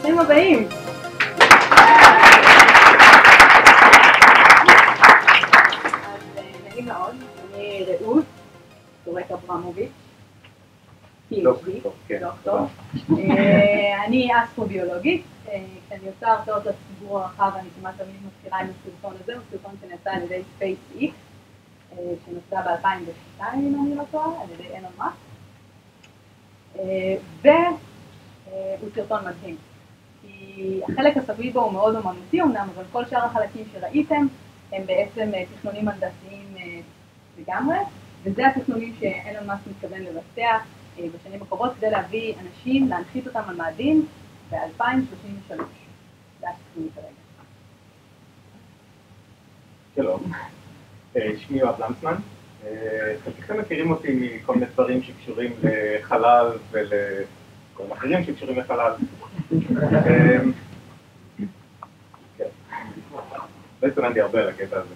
ברוכים הבאים. נעים מאוד, אני רעות דורק אברמוביץ', דוקטור. אני אסטרוביולוגית. כשאני עושה הרצאות לציבור הרחב, אני כמעט תמיד מזכירה עם הסרטון הזה, הוא סרטון שנעשה על ידי SpaceX, שנוסע ב-2002, אם אני לא טועה, על ידי אילון מאסק. והוא סרטון מדהים, כי החלק הסביב בו הוא מאוד אומנותי אמנם, אבל כל שאר החלקים שראיתם הם בעצם תכנונים הנדסיים לגמרי, וזה התכנונים שאילון מאסק מתכוון לבצע בשנים הקרובות כדי להביא אנשים, להנחית אותם על מאדים ב-2033. זה התכנון כרגע. שלום, שמי יואב לנצמן. חלקכם מכירים אותי מכל מיני דברים שקשורים לחלל ולכל אחרים שקשורים לחלל. לא התכוננתי הרבה על הקטע הזה.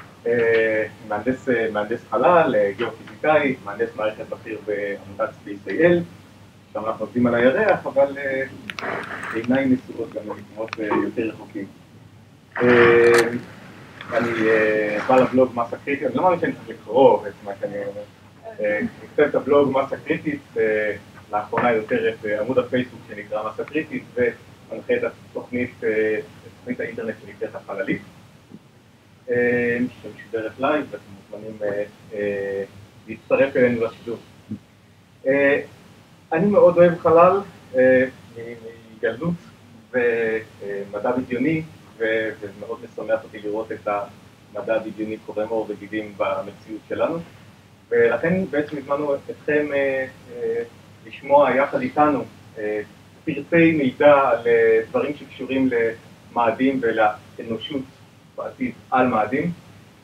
מהנדס חלל, גיאופיזיקאי, מהנדס מערכת בכיר בעמותת SpaceIL, שם אנחנו עובדים על הירח, אבל עיניים נשואות גם למקומות יותר רחוקים. אני בא לבלוג מסה קריטית, אני לא מאמין שאני צריך לקרוא את מה שאני אומר. נכתב את הבלוג מסה קריטית, לאחרונה יותר את עמוד הפייסבוק שנקרא מסה קריטית, ומנחה את תוכנית האינטרנט שנקראת החללית, שמשודרת לייב, ואתם מוזמנים להצטרף אלינו לשידור. אני מאוד אוהב חלל, מגלות ומדע בדיוני, ומאוד משמח אותי לראות את המדע הבדיוני קורם עור וגידים במציאות שלנו, ולכן בעצם הזמנו אתכם לשמוע יחד איתנו פרטי מידע על דברים שקשורים למאדים ולאנושות בעתיד על מאדים.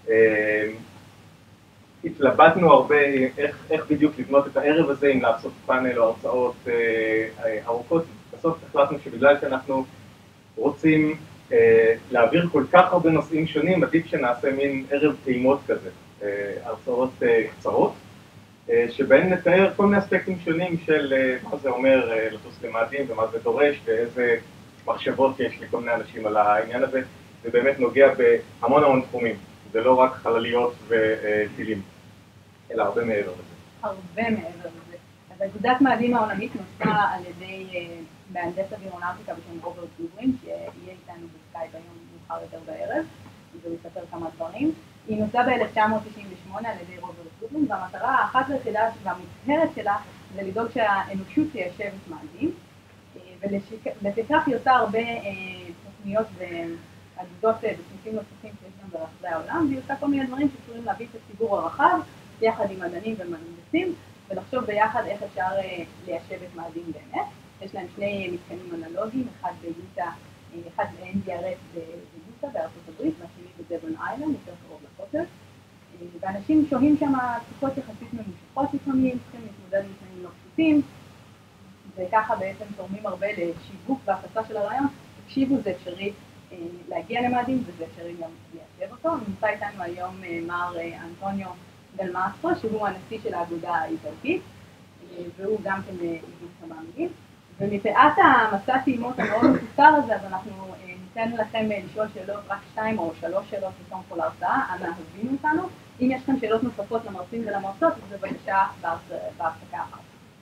התלבטנו הרבה איך בדיוק לבנות את הערב הזה, אם לעשות פאנל או הרצאות ארוכות. בסוף החלטנו שבגלל שאנחנו רוצים להעביר כל כך הרבה נושאים שונים, עדיף שנעשה מין ערב טעימות כזה, הרצאות קצרות, שבהן נתאר כל מיני אספקטים שונים של מה זה אומר לטוס למאדים ומה זה דורש ואיזה מחשבות יש לכל מיני אנשים על העניין הזה. זה באמת נוגע בהמון תחומים, זה לא רק חלליות וטילים, אלא הרבה מעבר לזה. הרבה מעבר לזה. אז אגודת מאדים העולמית נוסדה על ידי מהנדס אווירונאוטיקה בשם רוברט גוברין, שיהיה איתנו בסקייפ היום מאוחר יותר בערב, והוא יספר כמה דברים. היא נוסדה ב-1998 על ידי רוברט גוברין, והמטרה האחת והיחידה והמוצהרת שלה זה לדאוג שהאנושות תיישב את מאדים, ולפיכך היא עושה הרבה תוכניות ואגודות בסניפים נוספים שיש גם ברחבי העולם, והיא עושה כל מיני דברים שקשורים להביא את הציבור הרחב, יחד עם מדענים ומהנדסים, ולחשוב ביחד איך אפשר ליישב את מאדים באמת. יש להם שני מתקנים אנלוגיים, אחד ביוטה, אחד ב-NDRS ביוטה בארצות הברית, והשני בדבון איילנד, יותר קרוב לקוטר. ואנשים שוהים שם תקופות יחסית ממושכות לפעמים, צריכים להתמודד עם תנאים לא פשוטים, וככה בעצם תורמים הרבה לשיווק והפצה של הרעיון. תקשיבו, זה אפשרי להגיע למאדים, וזה אפשרי גם ליישב אותו. נמצא איתנו היום מר אנטוניו דל מאסטרו, שהוא הנשיא של האגודה האיטלקית, והוא גם כן יגיד כמה מילים. ומפאת המסע טעימות המאוד מקוצר הזה, אז אנחנו ניתן לכם לשאול שאלות, רק 2 או 3 שאלות בתום כל ההרצאה, אנא הבינו אותנו. אם יש לכם שאלות נוספות למרצים ולמרצות, אז בבקשה בהפסקה אחת.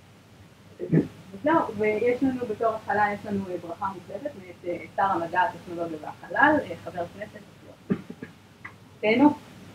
ויש לנו בתור התחלה, יש לנו ברכה מוקלטת מאת שר המדע, הטכנולוגיה והחלל, חבר הכנסת. תהנו.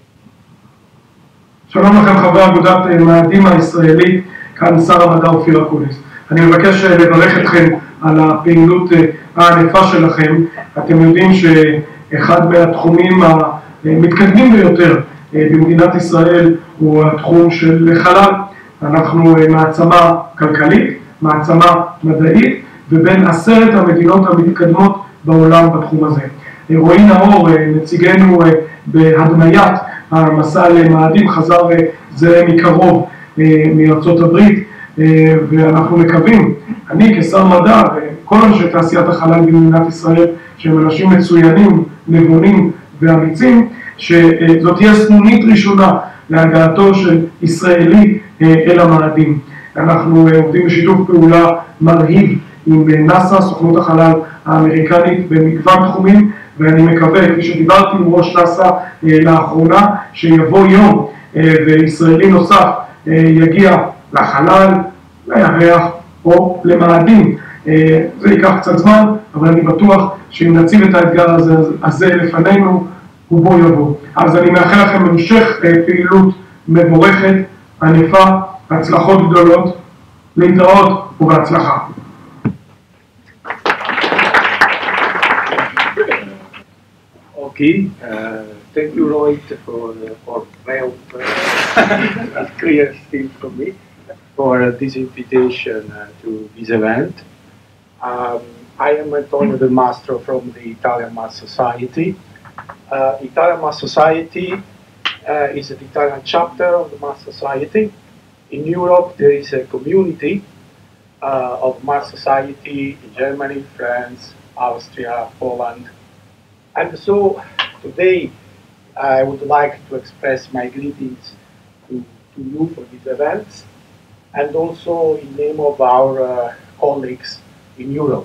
שלום לכם חברי אגודת מאדים הישראלית, כאן שר המדע אופיר אקוניס. אני מבקש לברך אתכם על הפעילות הענפה שלכם. אתם יודעים שאחד מהתחומים המתקדמים ביותר במדינת ישראל הוא התחום של חלל. אנחנו מעצמה כלכלית, מעצמה מדעית, ובין 10 המדינות המתקדמות בעולם בתחום הזה. רועי נאור, נציגנו בהדמיית המסע למאדים, חזר זה מקרוב מארצות הברית, ואנחנו מקווים, אני כשר מדע וכל אנשי תעשיית החלל במדינת ישראל, שהם אנשים מצוינים, נבונים ואמיצים, שזאת תהיה סנונית ראשונה להגעתו של ישראלי אל המאדים. אנחנו עובדים בשיתוף פעולה מרהיב עם נאס"א, סוכנות החלל האמריקנית, במגוון תחומים, ואני מקווה, כפי שדיברתי עם ראש נאס"א לאחרונה, שיבוא יום וישראלי נוסף יגיע לחלל, לירח או למאדים. זה ייקח קצת זמן, אבל אני בטוח שאם נציב את האתגר הזה לפנינו, הוא בוא יבוא. אז אני מאחל לכם המשך פעילות מבורכת, ענפה, הצלחות גדולות, להתראות ובהצלחה. Okay, thank you, Roy, for well, clear thing from me for this invitation to this event. I am Antonio Del Mastro from the Italian Mars Society. Italian Mars Society is the Italian chapter of the Mars Society. In Europe, there is a community of Mars Society in Germany, France, Austria, Poland. And so today I would like to express my greetings to you for these events and also in name of our colleagues in Europe.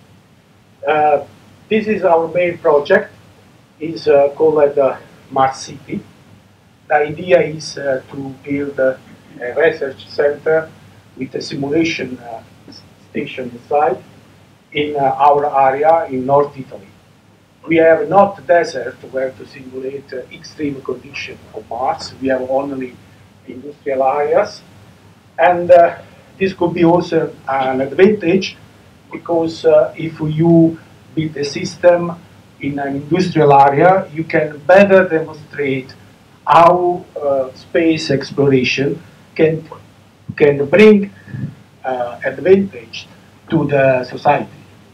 This is our main project, is called Mars City. The idea is to build a research center with a simulation station inside in our area in North Italy. We have not desert where to simulate extreme conditions of Mars. We have only industrial areas. And this could be also an advantage because if you build a system in an industrial area, you can better demonstrate how space exploration can bring advantage to the society.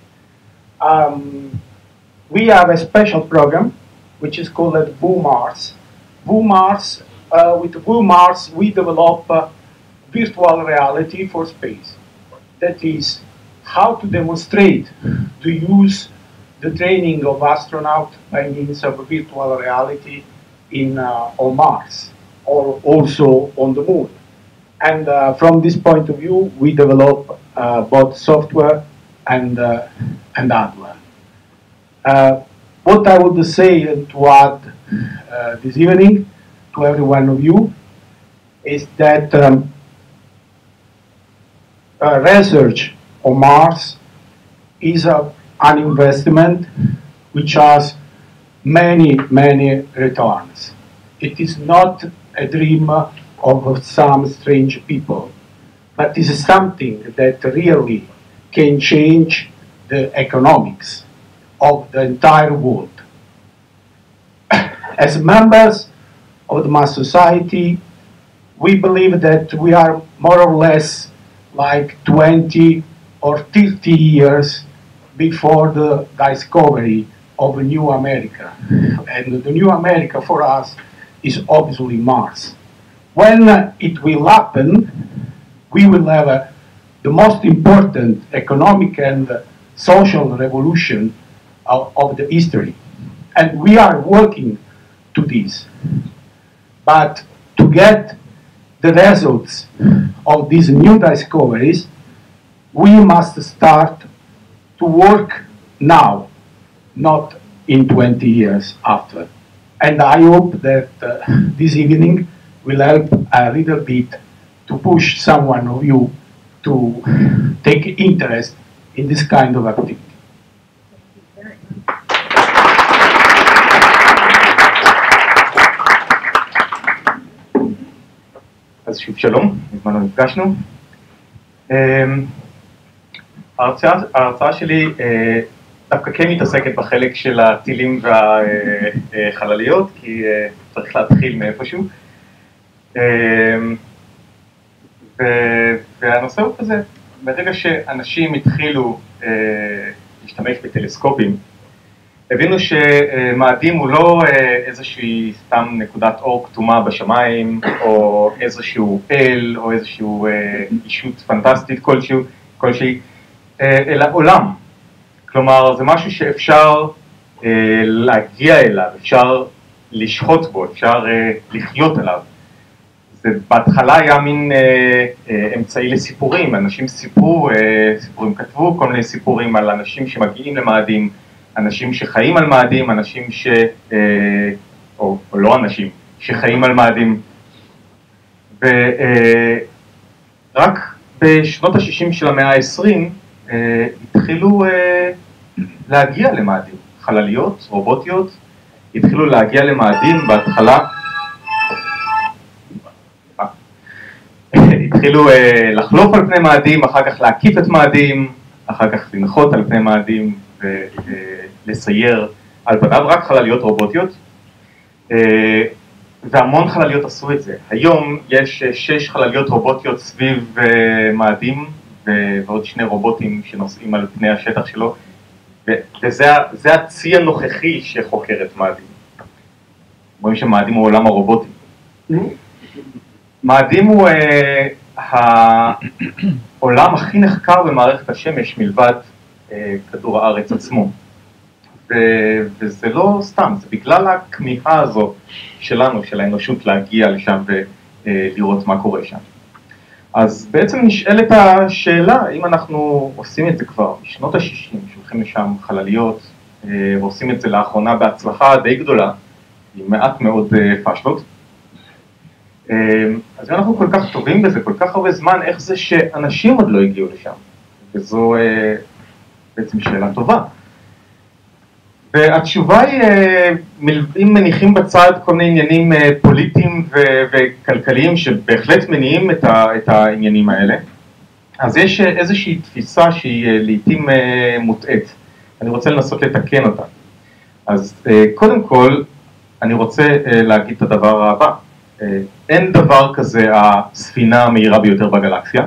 We have a special program which is called VUMARS. With VUMARS, we develop virtual reality for space. That is, how to demonstrate to use the training of astronauts by means of virtual reality on Mars or also on the Moon. And from this point of view, we develop both software and hardware. What I would say and to add this evening to every one of you is that research on Mars is an investment which has many returns. It is not a dream of some strange people, but it is something that really can change the economics of the entire world. As members of the Mars Society, we believe that we are more or less like 20 or 30 years before the discovery of New America. And the New America for us is obviously Mars. When it will happen, we will have the most important economic and social revolution of the history. And we are working to this. But to get the results of these new discoveries, we must start to work now, not in 20 years after. And I hope that this evening will help a little bit to push someone of you to take interest in this kind of activity. אז שוב שלום, מזמן לא נפגשנו. ההרצאה שלי דווקא כן מתעסקת בחלק של הטילים והחלליות, כי צריך להתחיל מאיפשהו. והנושא הוא כזה, ברגע שאנשים התחילו להשתמש בטלסקופים, הבינו שמאדים הוא לא איזושהי סתם נקודת אור כתומה בשמיים, או איזשהו אל, או איזשהו אישות פנטסטית כלשהי, אלא עולם. כלומר, זה משהו שאפשר להגיע אליו, אפשר לשחוט בו, אפשר לחיות עליו. זה בהתחלה היה מין אמצעי לסיפורים, אנשים סיפרו, סיפורים כתבו כל מיני סיפורים על אנשים שמגיעים למאדים, אנשים שחיים על מאדים, אנשים או לא אנשים, שחיים על מאדים. ורק בשנות ה-60 של המאה ה-20 התחילו להגיע למאדים, חלליות, רובוטיות, התחילו להגיע למאדים בהתחלה, התחילו לחלוף על פני מאדים, אחר כך להקיף את מאדים, אחר כך לנחות על פני מאדים ולסייר על פניו, רק חלליות רובוטיות, והמון חלליות עשו את זה. היום יש 6 חלליות רובוטיות סביב מאדים, ועוד 2 רובוטים שנוסעים על פני השטח שלו, וזה הצי הנוכחי שחוקר את מאדים. רואים שמאדים הוא עולם הרובוטים. מאדים הוא העולם הכי נחקר במערכת השמש מלבד כדור הארץ עצמו. וזה לא סתם, זה בגלל הכמיהה הזו שלנו, של האנושות להגיע לשם ולראות מה קורה שם. אז בעצם נשאלת השאלה, אם אנחנו עושים את זה כבר בשנות ה-60, שולחים לשם חלליות, ועושים את זה לאחרונה בהצלחה די גדולה, עם מעט מאוד פשלות, אז אם אנחנו כל כך טובים בזה, כל כך הרבה זמן, איך זה שאנשים עוד לא הגיעו לשם? וזו בעצם שאלה טובה. והתשובה היא, אם מניחים בצד כל מיני עניינים פוליטיים וכלכליים שבהחלט מניעים את העניינים האלה, אז יש איזושהי תפיסה שהיא לעתים מוטעית. אני רוצה לנסות לתקן אותה. אז קודם כל, אני רוצה להגיד את הדבר הבא. אין דבר כזה הספינה המהירה ביותר בגלקסיה.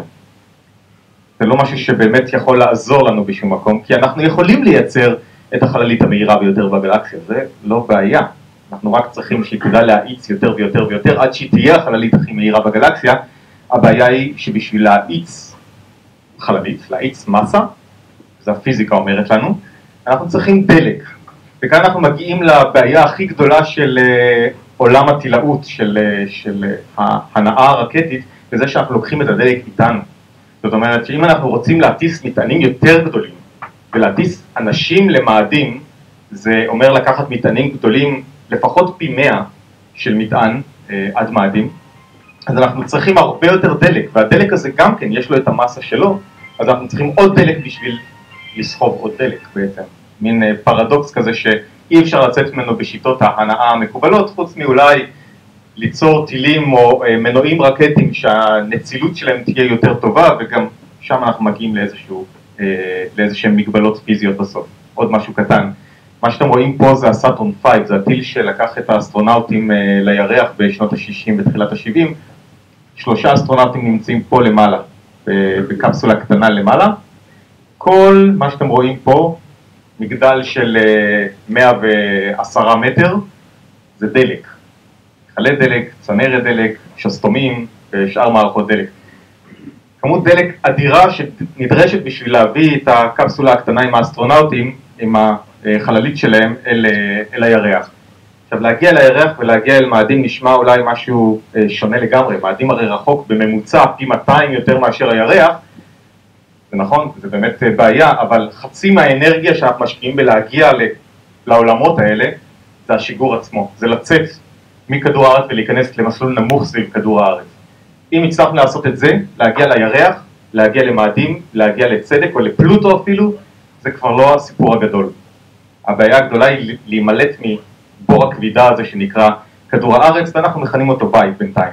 זה לא משהו שבאמת יכול לעזור לנו בשום מקום, כי אנחנו יכולים לייצר את החללית המהירה ביותר בגלקסיה, זה לא בעיה. אנחנו רק צריכים שהיא תדע להאיץ יותר ויותר ויותר, עד שהיא תהיה החללית הכי מהירה בגלקסיה. הבעיה היא שבשביל להאיץ חללית, להאיץ מסה, זה הפיזיקה אומרת לנו, אנחנו צריכים דלק. וכאן אנחנו מגיעים לבעיה הכי גדולה של עולם הטילאות, של ההנאה הרקטית, וזה שאנחנו לוקחים את הדלק איתנו. זאת אומרת שאם אנחנו רוצים להטיס מטענים יותר גדולים, ולהטיס אנשים למאדים, זה אומר לקחת מטענים גדולים, לפחות פי 100 של מטען עד מאדים, אז אנחנו צריכים הרבה יותר דלק, והדלק הזה גם כן יש לו את המסה שלו, אז אנחנו צריכים עוד דלק בשביל לסחוב עוד דלק בעצם. מין פרדוקס כזה שאי אפשר לצאת ממנו בשיטות ההנאה המקובלות, חוץ מאולי ליצור טילים או מנועים רקטיים שהנצילות שלהם תהיה יותר טובה, וגם שם אנחנו מגיעים לאיזשהם מגבלות פיזיות בסוף. עוד משהו קטן. מה שאתם רואים פה זה הסאטורן 5, זה הטיל שלקח את האסטרונאוטים לירח בשנות ה-60 ותחילת ה-70. 3 אסטרונאוטים נמצאים פה למעלה, בקפסולה קטנה למעלה. כל מה שאתם רואים פה, מגדל של 110 מטר, זה דלק. חלי דלק, צנרת דלק, שסתומים ושאר מערכות דלק. כמות דלק אדירה שנדרשת בשביל להביא את הקפסולה הקטנה עם האסטרונאוטים, עם החללית שלהם אל הירח. עכשיו להגיע לירח ולהגיע אל מאדים נשמע אולי משהו שונה לגמרי, מאדים הרי רחוק בממוצע פי 200 יותר מאשר הירח, זה נכון, זה באמת בעיה, אבל חצי מהאנרגיה שאנחנו משקיעים בלהגיע לעולמות האלה, זה השיגור עצמו, זה לצאת מכדור הארץ ולהיכנס למסלול נמוך סביב כדור הארץ. אם הצלחנו לעשות את זה, להגיע לירח, להגיע למאדים, להגיע לצדק או לפלוטו אפילו, זה כבר לא הסיפור הגדול. הבעיה הגדולה היא להימלט מבור הכבידה הזה שנקרא כדור הארץ, ואנחנו מכנים אותו בית בינתיים.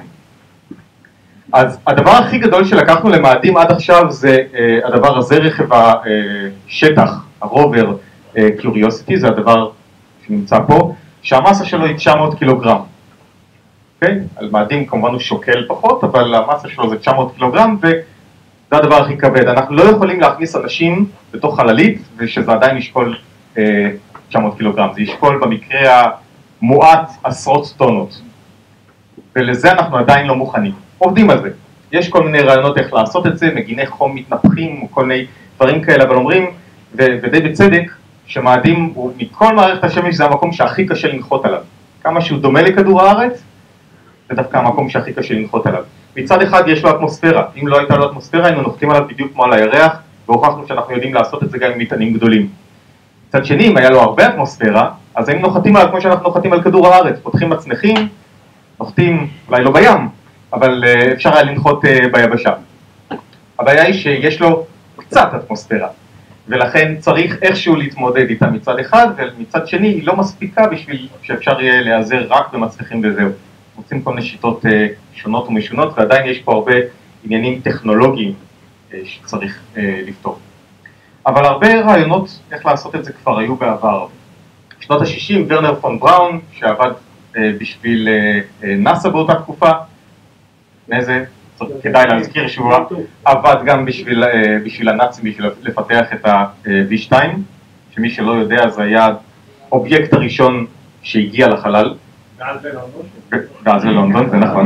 אז הדבר הכי גדול שלקחנו למאדים עד עכשיו זה הדבר הזה, רכב השטח, הרובר קיוריוסיטי, זה הדבר שנמצא פה, שהמסה שלו היא 900 קילוגרם. אוקיי? על מאדים כמובן הוא שוקל פחות, אבל המסה שלו זה 900 קילוגרם, וזה הדבר הכי כבד. אנחנו לא יכולים להכניס אנשים בתוך חללית, ושזה עדיין ישקול 900 קילוגרם. זה ישקול במקרה המועט עשרות טונות. ולזה אנחנו עדיין לא מוכנים. עובדים על זה. יש כל מיני רעיונות איך לעשות את זה, מגיני חום מתנפחים, או כל מיני דברים כאלה, אבל אומרים, ודי בצדק, שמאדים הוא מכל מערכת השמש זה המקום שהכי קשה לנחות עליו. כמה שהוא דומה לכדור הארץ, זה דווקא המקום שהכי קשה לנחות עליו. מצד אחד יש לו אטמוספירה, אם לא הייתה לו אטמוספירה היינו נוחתים עליו בדיוק כמו על הירח, והוכחנו שאנחנו יודעים לעשות את זה גם עם מטענים גדולים. מצד שני, אם היה לו הרבה אטמוספירה, אז היינו נוחתים עליו כמו שאנחנו נוחתים על כדור הארץ, פותחים מצנחים, נוחתים אולי לא בים, אבל אפשר היה לנחות ביבשה. הבעיה היא שיש לו קצת אטמוספירה, ולכן צריך איכשהו להתמודד איתה מצד אחד, ומצד שני היא לא מספיקה בשביל שאפשר יהיה להיעזר רק במצנחים וזהו. רוצים כל מיני שיטות שונות ומשונות, ועדיין יש פה הרבה עניינים טכנולוגיים שצריך לפתור. אבל הרבה רעיונות איך לעשות את זה כבר היו בעבר. בשנות ה-60 ורנר פון בראון, שעבד בשביל נאסא באותה תקופה, זה כדאי להזכיר שהוא עבד גם בשביל הנאצים, בשביל לפתח את ה-V2, שמי שלא יודע זה היה האובייקט הראשון שהגיע לחלל. גז ללונדון, זה נכון.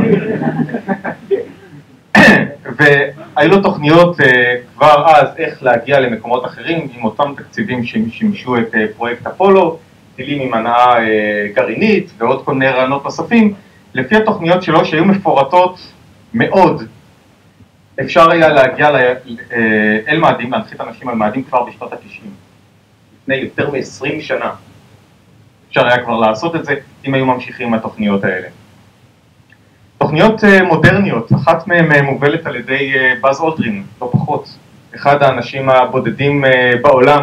והיו לו תוכניות כבר אז איך להגיע למקומות אחרים עם אותם תקציבים ששימשו את פרויקט אפולו, טילים עם הנעה גרעינית ועוד כל מיני רעיונות נוספים. לפי התוכניות שלו שהיו מפורטות מאוד, אפשר היה להגיע אל מאדים, להנחית אנשים על מאדים כבר בשנות ה-90, לפני יותר מ-20 שנה. אפשר היה כבר לעשות את זה אם היו ממשיכים עם התוכניות האלה. תוכניות מודרניות, אחת מהן מובלת על ידי באז אולדרין, לא פחות, אחד האנשים הבודדים בעולם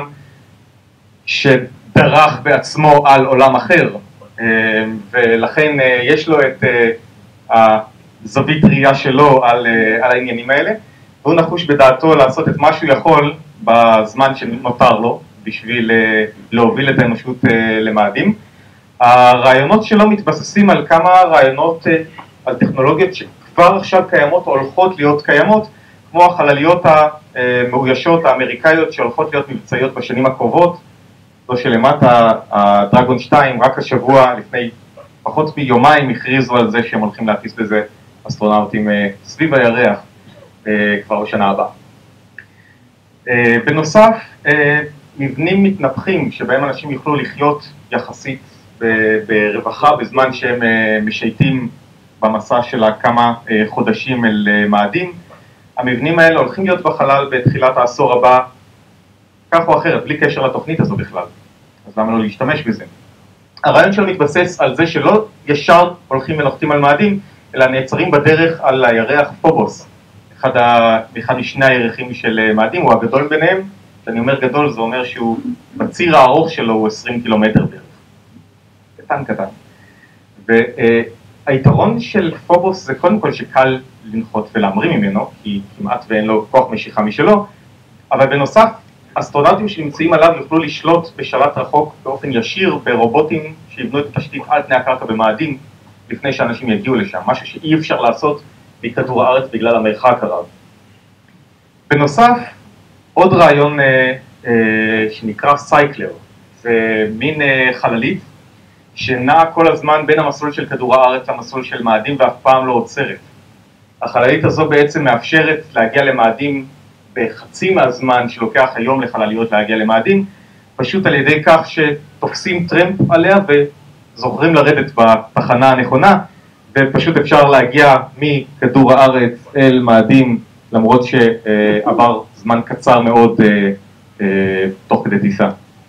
שדרך בעצמו על עולם אחר, ולכן יש לו את הזווית ראייה שלו על העניינים האלה, והוא נחוש בדעתו לעשות את מה שהוא יכול בזמן שנותר לו, בשביל להוביל את האנושות למאדים. הרעיונות שלו מתבססים על כמה רעיונות, על טכנולוגיות שכבר עכשיו קיימות או הולכות להיות קיימות, כמו החלליות המאוישות האמריקאיות שהולכות להיות מבצעיות בשנים הקרובות, זו שלמטה, הדרגון 2, רק השבוע לפני פחות מיומיים הכריזו על זה שהם הולכים להטיס בזה אסטרונאוטים סביב הירח כבר בשנה הבאה. בנוסף, מבנים מתנפחים שבהם אנשים יוכלו לחיות יחסית ברווחה בזמן שהם משייטים במסע של כמה חודשים אל מאדים. המבנים האלה הולכים להיות בחלל בתחילת העשור הבא, כך או אחרת, בלי קשר לתוכנית הזו בכלל. אז למה לא להשתמש בזה? הרעיון שלו מתבסס על זה שלא ישר הולכים ונוחתים על מאדים, אלא נעצרים בדרך על הירח פובוס, אחד משני הירחים של מאדים, הוא הגדול ביניהם. כשאני אומר גדול, זה אומר שהוא בציר הארוך שלו הוא 20 קילומטר בערך. קטן. והיתרון של פובוס זה קודם כל שקל לנחות ולהמריא ממנו, כי כמעט ואין לו כוח משיכה משלו, אבל בנוסף, אסטרונאוטים שנמצאים עליו יוכלו לשלוט בשלט רחוק באופן ישיר ברובוטים שיבנו את התשתית על פני הקרקע במאדים, לפני שאנשים יגיעו לשם, משהו שאי אפשר לעשות מכדור הארץ בגלל המרחק הרב. בנוסף, עוד רעיון שנקרא סייקלר, זה מין חללית שנעה כל הזמן בין המסלול של כדור הארץ למסלול של מאדים ואף פעם לא עוצרת. החללית הזו בעצם מאפשרת להגיע למאדים בחצי מהזמן שלוקח היום לחלליות להגיע למאדים, פשוט על ידי כך שתופסים טרמפ עליה וזוכרים לרדת בתחנה הנכונה, ופשוט אפשר להגיע מכדור הארץ אל מאדים, למרות שעבר זמן קצר מאוד תוך כדי טיסה.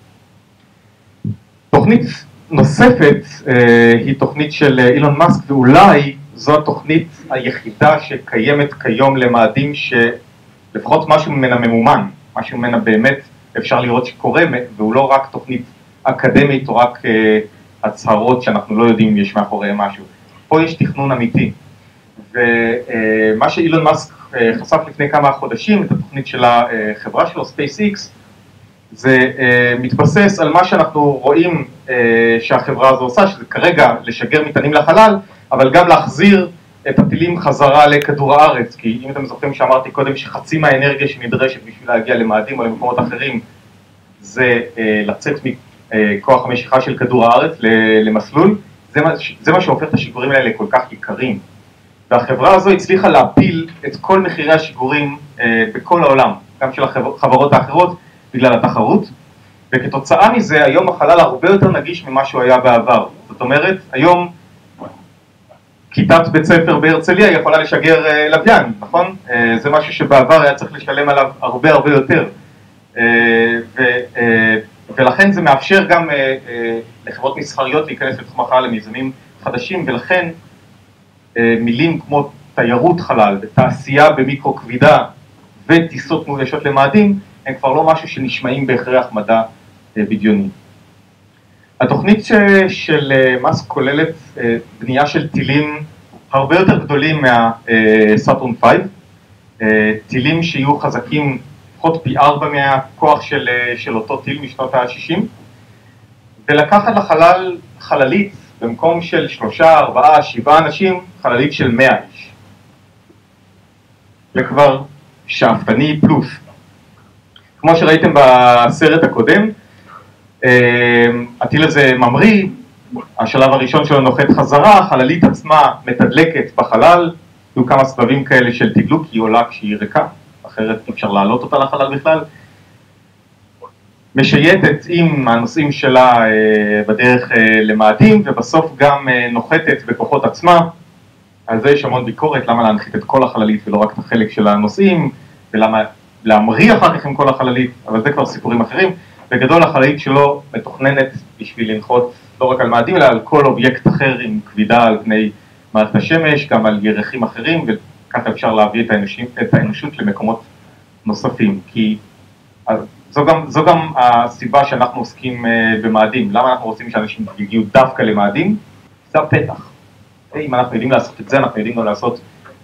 תוכנית נוספת היא תוכנית של אילון מאסק, ואולי זו התוכנית היחידה שקיימת כיום למאדים שלפחות משהו ממנה ממומן, משהו ממנה באמת אפשר לראות שקורה, והוא לא רק תוכנית אקדמית או רק הצהרות שאנחנו לא יודעים אם יש מאחוריהם משהו. פה יש תכנון אמיתי, ומה שאילון מאסק חשף לפני כמה חודשים, את התוכנית של החברה שלו, SpaceX, זה מתבסס על מה שאנחנו רואים שהחברה הזו עושה, שזה כרגע לשגר מטענים לחלל, אבל גם להחזיר את הטילים חזרה לכדור הארץ, כי אם אתם זוכרים שאמרתי קודם שחצי מהאנרגיה שנדרשת בשביל להגיע למאדים או למקומות אחרים, זה לצאת מכוח המשיכה של כדור הארץ למסלול, זה מה שהופך את השיגורים האלה כל כך יקרים. והחברה הזו הצליחה להפיל את כל מחירי השיגורים בכל העולם, גם של החברות האחרות, בגלל התחרות, וכתוצאה מזה היום החלל הרבה יותר נגיש ממה שהוא היה בעבר. זאת אומרת, היום כיתת בית ספר בהרצליה יכולה לשגר לוויין, נכון? זה משהו שבעבר היה צריך לשלם עליו הרבה יותר. ולכן זה מאפשר גם לחברות מסחריות להיכנס לתחום החלל למיזמים חדשים, ולכן מילים כמו תיירות חלל ותעשייה במיקרו כבידה וטיסות מאוישות למאדים הם כבר לא משהו שנשמעים בהכרח מדע בדיוני. התוכנית של מאסק כוללת בנייה של טילים הרבה יותר גדולים מהסאטורן 5, טילים שיהיו חזקים לפחות פי 4 מהכוח של אותו טיל משנות ה-60, ולקחת לחלל חללית במקום של 3, 4, 7 אנשים, חללית של 100 איש. זה כבר שאפתני פלוס. כמו שראיתם בסרט הקודם, הטיל הזה ממריא, השלב הראשון שלו נוחת חזרה, החללית עצמה מתדלקת בחלל, יהיו כמה סבבים כאלה של תדלוק, היא עולה כשהיא ריקה, אחרת אי אפשר להעלות אותה לחלל בכלל. משייטת עם הנושאים שלה בדרך למאדים, ובסוף גם נוחתת בכוחות עצמה. על זה יש המון ביקורת, למה להנחית את כל החללית ולא רק את החלק של הנושאים, ולמה להמריא אחר כך עם כל החללית, אבל זה כבר סיפורים אחרים. בגדול החללית שלו מתוכננת בשביל לנחות לא רק על מאדים, אלא על כל אובייקט אחר עם כבידה על פני מערכת השמש, גם על ירחים אחרים, וככה אפשר להביא את האנושות למקומות נוספים. כי זו גם הסיבה שאנחנו עוסקים במאדים. למה אנחנו רוצים שאנשים יגיעו דווקא למאדים? זה הפתח. אם אנחנו יודעים לעשות את זה, אנחנו יודעים גם לעשות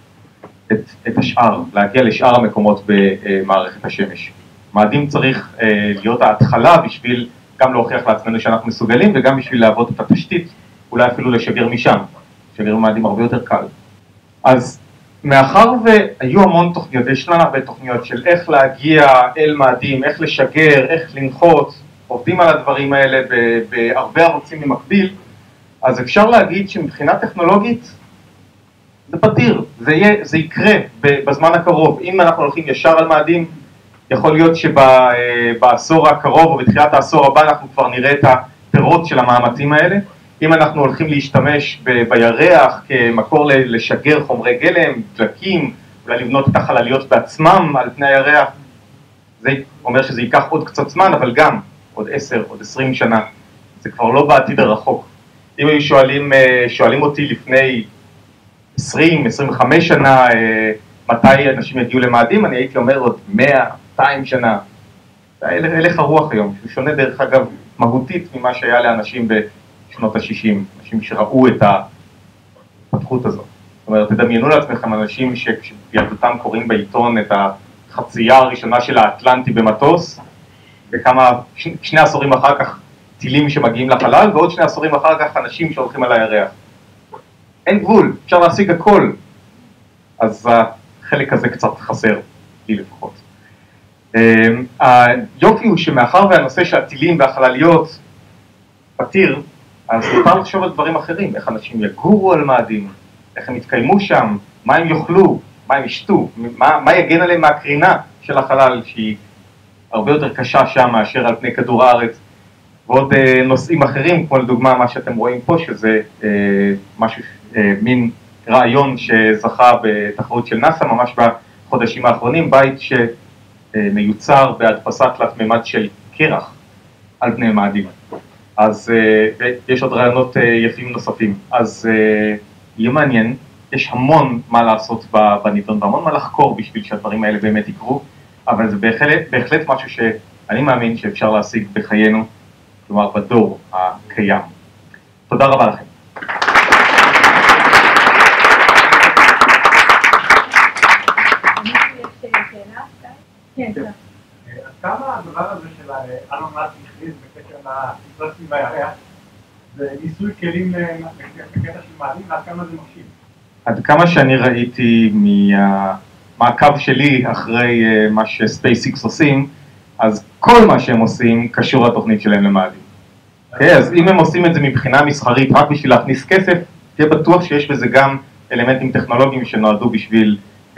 את השאר, להגיע לשאר המקומות במערכת השמש. מאדים צריך להיות ההתחלה בשביל גם להוכיח לעצמנו שאנחנו מסוגלים, וגם בשביל לעבוד את התשתית, אולי אפילו לשגר משם. לשגר מאדים הרבה יותר קל. אז מאחר והיו המון תוכניות, ישנן הרבה תוכניות של איך להגיע אל מאדים, איך לשגר, איך לנחות, עובדים על הדברים האלה בהרבה ערוצים במקביל, אז אפשר להגיד שמבחינה טכנולוגית זה פתיר, זה יקרה בזמן הקרוב. אם אנחנו הולכים ישר על מאדים, יכול להיות שבעשור הקרוב או בתחילת העשור הבא אנחנו כבר נראה את הפירות של המאמצים האלה. אם אנחנו הולכים להשתמש בירח כמקור לשגר חומרי גלם, דלקים, אולי לבנות את החלליות בעצמם על פני הירח, זה אומר שזה ייקח עוד קצת זמן, אבל גם עוד 10, עוד 20 שנה, זה כבר לא בעתיד הרחוק. אם היו שואלים אותי לפני 20, 25 שנה, מתי אנשים יגיעו למאדים, אני הייתי אומר עוד 100, 200 שנה. זה הלך הרוח היום, שהוא שונה דרך אגב מהותית ממה שהיה לאנשים בשנות ה-60, אנשים שראו את ההתפתחות הזאת. זאת אומרת, תדמיינו לעצמכם אנשים שכשילדותם קוראים בעיתון את החצייה הראשונה של האטלנטי במטוס, שני עשורים אחר כך טילים שמגיעים לחלל, ועוד 2 עשורים אחר כך אנשים שהולכים על הירח. אין גבול, אפשר להשיג הכל. אז החלק הזה קצת חסר, לי לפחות. היופי הוא שמאחר והנושא של הטילים והחלליות פתיר, אז נוכל לחשוב על דברים אחרים, איך אנשים יגורו על מאדים, איך הם יתקיימו שם, מה הם יאכלו, מה הם ישתו, מה יגן עליהם מהקרינה של החלל, שהיא הרבה יותר קשה שם מאשר על פני כדור הארץ, ועוד נושאים אחרים, כמו לדוגמה מה שאתם רואים פה, שזה משהו, מין רעיון שזכה בתחרות של נאסא ממש בחודשים האחרונים, בית שמיוצר בהדפסת תלת מימד של קרח על פני מאדים. אז יש עוד רעיונות יפים נוספים, אז יהיה מעניין, יש המון מה לעשות בנידון והמון מה לחקור בשביל שהדברים האלה באמת יקרו, אבל זה בהחלט משהו שאני מאמין שאפשר להשיג בחיינו, כלומר בדור הקיים. תודה רבה לכם. אז כמה הדבר הזה של אלון מאסק הכריז בקשר לטיסות סביב הירח, זה ניסוי כלים בקטע של מאדים, ועד כמה זה מרשים? עד כמה שאני ראיתי מהמעקב שלי אחרי מה שספייסיקס עושים, אז כל מה שהם עושים קשור לתוכנית שלהם למאדים. אז אם הם עושים את זה מבחינה מסחרית רק בשביל להכניס כסף, תהיה בטוח שיש בזה גם אלמנטים טכנולוגיים שנועדו בשביל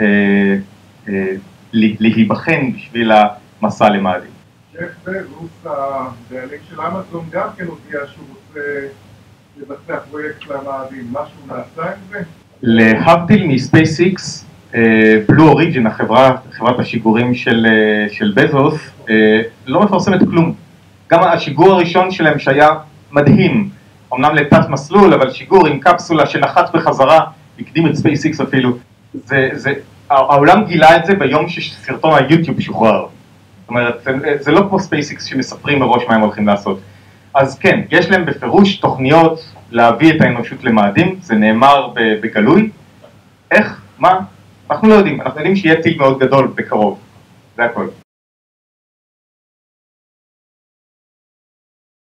להיבחן בשביל המסע למאדים. ג'ף בזוס, הבעלים של אמזון, גם כן הודיע שהוא רוצה לבצע פרויקט למאדים. משהו נעשה עם זה? להבדיל מספייסיקס, בלו אוריג'ין, חברת השיגורים של בזוס, לא מפרסמת כלום. גם השיגור הראשון שלהם שהיה מדהים, אמנם לתת מסלול, אבל שיגור עם קפסולה שנחת בחזרה, הקדים את ספייסיקס אפילו. העולם גילה את זה ביום שסרטון היוטיוב שוחרר. זאת אומרת, זה לא כמו ספייסיקס שמספרים מראש מה הם הולכים לעשות. אז כן, יש להם בפירוש תוכניות להביא את האנושות למאדים, זה נאמר בגלוי. איך? מה? אנחנו לא יודעים. אנחנו יודעים שיהיה טיל מאוד גדול בקרוב. זה הכל.